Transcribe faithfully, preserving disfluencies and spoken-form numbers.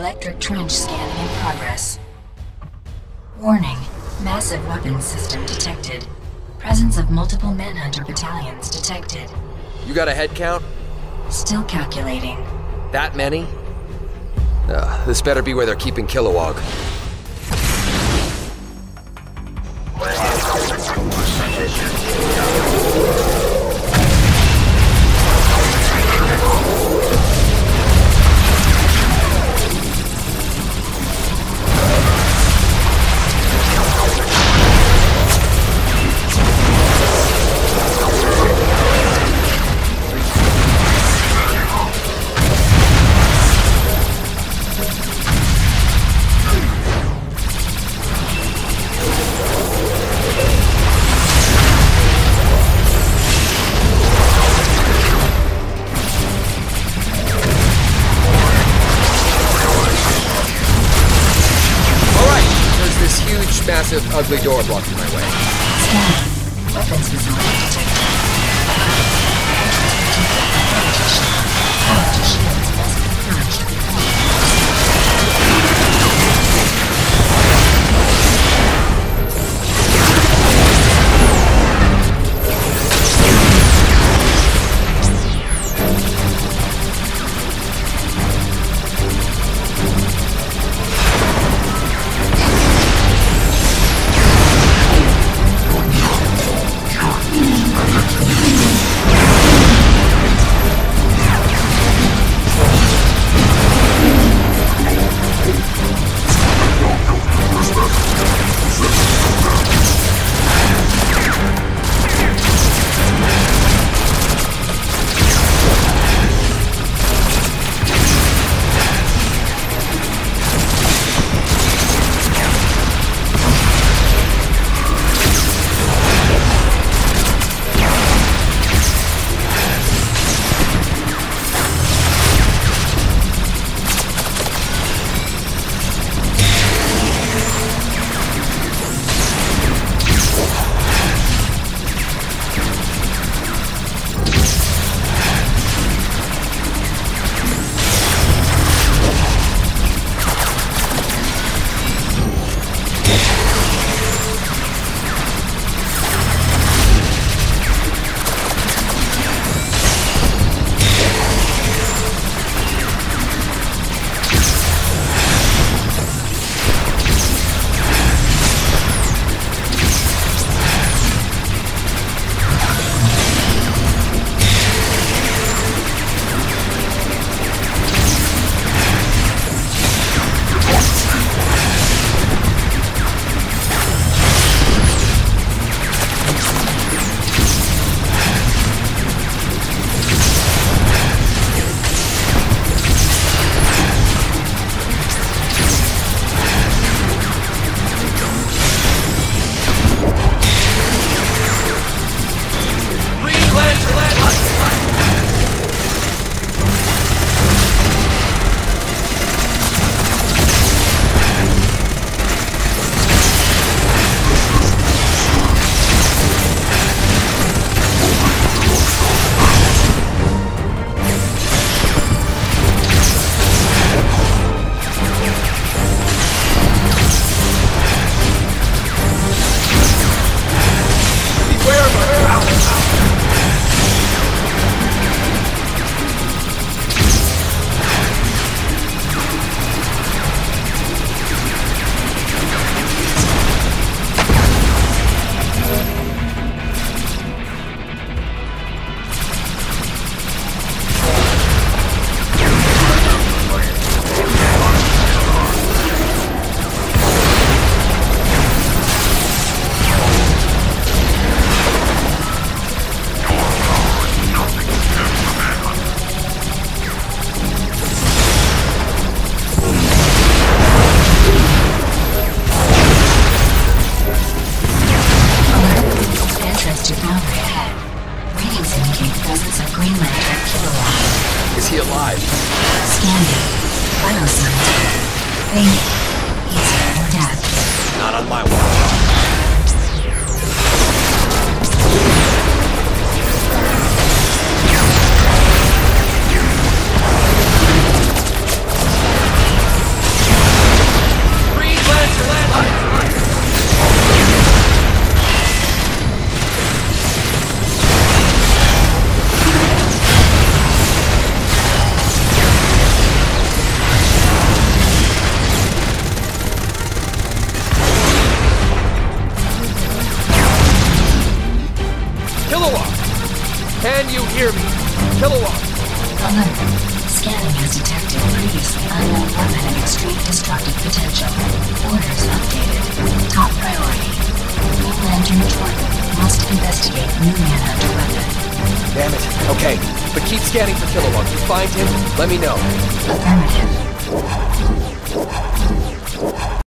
Electric trench scanning in progress. Warning. Massive weapons system detected. Presence of multiple Manhunter battalions detected. You got a head count? Still calculating. That many? Uh, this better be where they're keeping Kilowog. Massive, ugly door blocking my way. Scanning. Weapons facility detected. Power to shields must be purged before. Not on my watch. Kilowatt! Can you hear me? Kilowatt! Alert. Scanning has detected previously unknown weapon of extreme destructive potential. Orders updated. Top priority. Blue Lantern Jordan must investigate new Manhunter weapon. Damn it. Okay, but keep scanning for Kilowatt. You find him, let me know. Affirmative.